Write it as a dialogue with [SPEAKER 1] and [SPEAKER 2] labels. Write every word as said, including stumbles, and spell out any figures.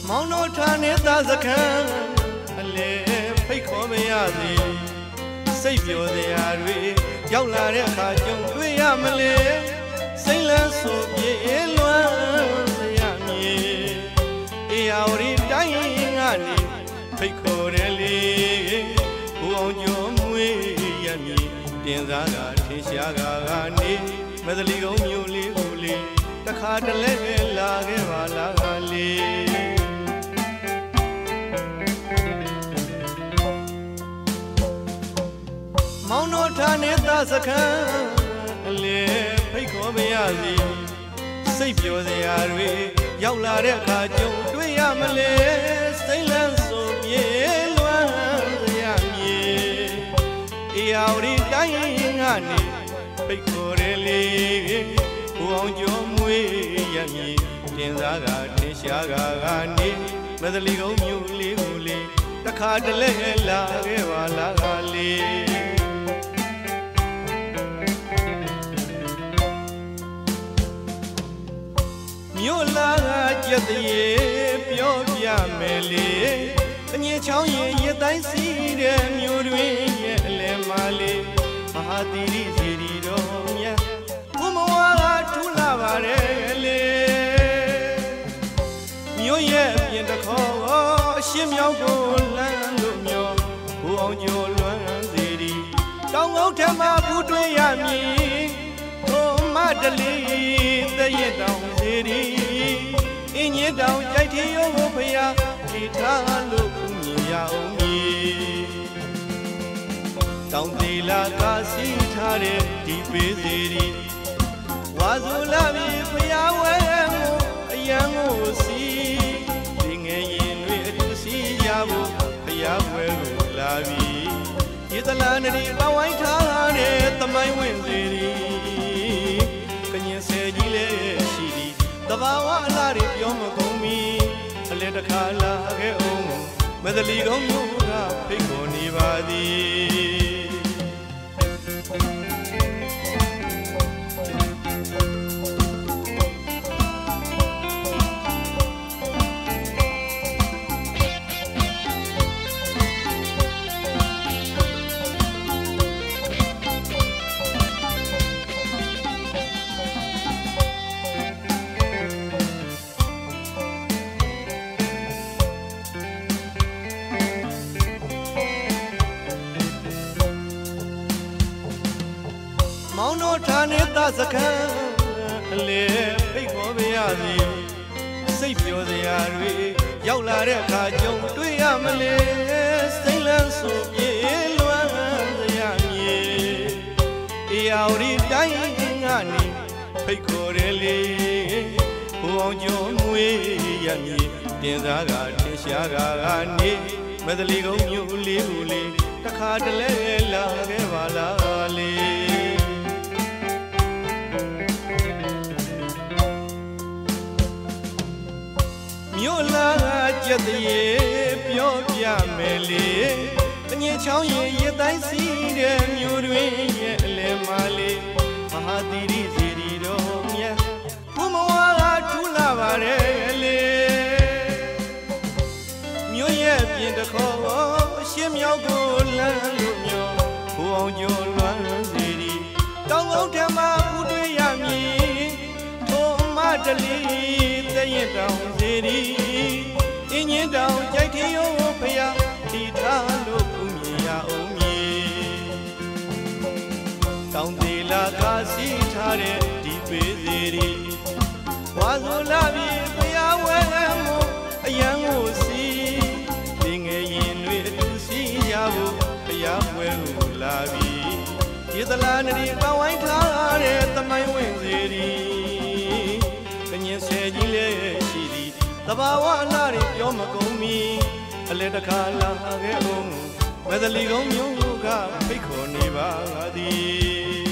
[SPEAKER 1] မောင်တော်ထာနေတာစခန်းအလေဖိတ်ခေါ်မရသည်စိတ်ပျော်စရာတွေရောက်လာတဲ့အခါကြုံတွေ့ရမလဲစိတ်လန်းဆိုပြေလွမ်းစရာမြေအေယာဝတီတိုင်းကနေဖိတ်ခေါ်တယ်လေဘုံအောင်ကျော်မွေးရမည်တင်စားကထင်ရှားကကနေမသလီကုန်းမြို့လေးကိုလေတခါတလဲလာခဲ့ပါလားကလေးမောင်တော်ထာနေတာစခန်းအလေဖိတ်ခေါ်မရစီစိတ်ပျော်စရာတွေရောက်လာတဲ့အခါကြုံတွေ့ရမလဲစိတ်လန်းဆိုပြေလွမ်းစရာမြေအေယာဝတီတိုင်းကနေဖိတ်ခေါ်တယ်လေဘုံအောင်ကျော်မွေးရမည်တင်စားကထင်ရှားကကနေမသလီကုန်းမြို့လေးကိုလေတခါတလဲလာခဲ့ပါလားကလေးမြို့လာကကြက်တရေပြောပြမယ်လေအငြင်းချောင်းရင်ရတိုင်းစီးတဲ့မြို့တွင်ရဲ့အလဲမလေးမဟာသီရိစီရီတော်မြတ်ဘုမဝါကထူလာပါတယ်လေမြို့ရဲ့ပြင်တခေါ်အရှင်းမြောက်ကိုလမ်းလို့မျောဘုအောင်ကျော်လွမ်းစီရီတောင်ငုတ်ထမဘူးတွေ့ရမည်ထိုမတလီသရက်တောင်စီရီအင်းကြီးတောင်ကြိုက်ထီရုံကိုဖျားဒီထားလို့ခုမြင်ရအောင်မည်တောင်တီလာကစီထားတဲ့ဒီပေးစီရီဝါဇူလာပြီဖျားဝဲမို့အယံကိုစီဒီငယ်ရင်တွေအတူစီရဖို့ဖျားဝဲကိုလာပြီဒီသလားနဒီပဝိုင်းထားတဲ့သမိုင်းဝင်စီရီကညင်ဆယ်ကြီးလေးရှိသည်တဘာဝအလားတွေပြောမကုန်မီအလဲတစ်ခါလာခဲ့အောင်မသလီကုန်းမြို့ကဖိတ်ခေါ်နေပါသည်မောင်တော်ထာနေတာစခန်းအလေဖိတ်ခေါ်မရစီစိတ်ပျော်စရာတွေရောက်လာတဲ့အခါကြုံတွေ့ရမလဲစိတ်လန်းဆိုပြေလွမ်းစရာမြေအေယာဝတီတိုင်းကနေဖိတ်ခေါ်တယ်လေဘုံအောင်ကျော်မွေးရမည်တင်စားကထင်ရှားကကနေမသလီကုန်းမြို့လေးကိုလေတခါတလဲလာခဲ့ပါလားလေမြို့လာကကြက်တရေပြောပြမယ်လေအငြင်းချောင်းရင်ရတိုင်းစီးတဲ့မြို့တွင်ရဲ့အလဲမလေးမဟာသီရိစီရီတော်မြတ်ဘုမဝါကထူလာပါတယ်လေမြို့ရဲ့ပြင်တခေါ်အရှင်းမြောက်ကိုလမ်းလို့မျောဘုံအောင်ကျော်လွမ်းစီရီတောင်ကုန်းထမဘူးတွေ့ရမည်ထိုမတလီသရက်တောင်စီရီအင်းကြီးတောင်ကြိုက်ထီရုံကိုဖျားဒီထားလို့ခုမြင်ရအောင်မည်တောင်တီလာကစီထားတဲ့ဒီပေးစီရီဝါဇူလာပြီဖျားဝဲမို့အယံကိုစီဒီငယ်ရင်တွေအတူစီရဖို့ဖျားဝဲကိုလာပြီဒီသလားနဒီပဝိုင်းထားတဲ့သမိုင်းဝင်စီရီကညင်ဆယ်ကြီးလေးရှိသည်တဘာဝအလားတွေပြောမကုန်မီအလဲတစ်ခါလာခဲ့အောင်မသလီကုန်းမြို့ကဖိတ်ခေါ်နေပါသည်